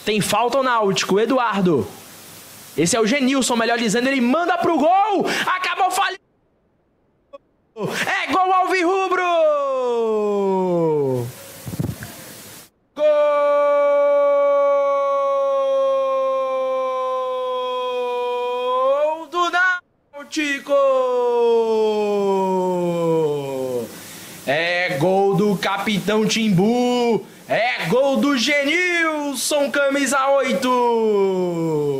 Tem falta ao Náutico, Eduardo. Esse é o Genilson, melhor dizendo, ele manda pro gol. Acabou falhando. É gol alvirrubro. Gol do Náutico. É gol do capitão Timbu. É gol do Genilson, camisa 8.